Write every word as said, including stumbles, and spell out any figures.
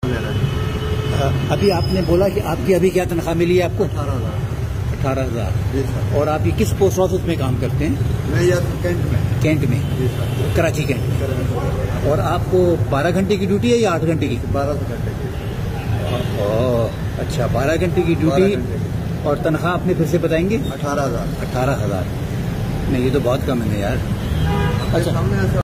अभी आपने बोला कि आपकी अभी क्या तनख्वाह मिली है आपको? अठारह हजार अठारह हजार और आप ये किस पोस्ट ऑफिस में काम करते हैं? मैं यार कैंट में कैंट में, कराची कैंट में। और आपको बारह घंटे की ड्यूटी है या आठ घंटे की? बारह घंटे की। ओह अच्छा, बारह घंटे की ड्यूटी। और तनख्वाह आपने फिर से बताएंगे? अठारह हजार अठारह हजार नहीं, ये तो बहुत कम है यार। अच्छा।